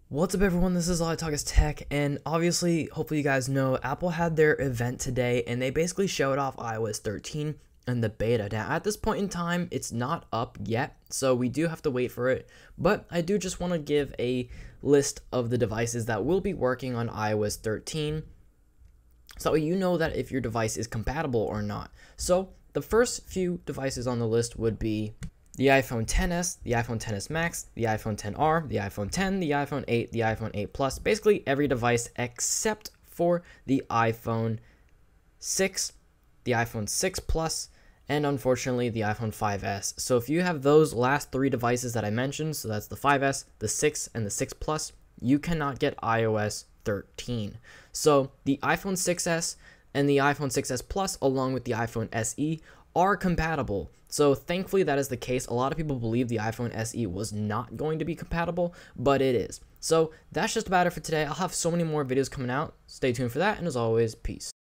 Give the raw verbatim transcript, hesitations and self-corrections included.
What's up everyone, this is Talkers Tech, and obviously, hopefully you guys know, Apple had their event today, and they basically showed off i O S thirteen and the beta. Now, at this point in time, it's not up yet, so we do have to wait for it, but I do just want to give a list of the devices that will be working on i O S thirteen, so you know that if your device is compatible or not. So, the first few devices on the list would be the iPhone X S, the iPhone X S Max, the iPhone X R, the iPhone ten, the iPhone eight, the iPhone eight Plus, basically every device except for the iPhone six, the iPhone six Plus, and unfortunately the iPhone five S. So if you have those last three devices that I mentioned, so that's the five S, the six, and the six Plus, you cannot get i O S thirteen. So the iPhone six S and the iPhone six S Plus, along with the iPhone S E, are compatible. So thankfully that is the case. A lot of people believe the iPhone S E was not going to be compatible, but it is. So that's just about it for today. I'll have so many more videos coming out. Stay tuned for that, and as always, peace.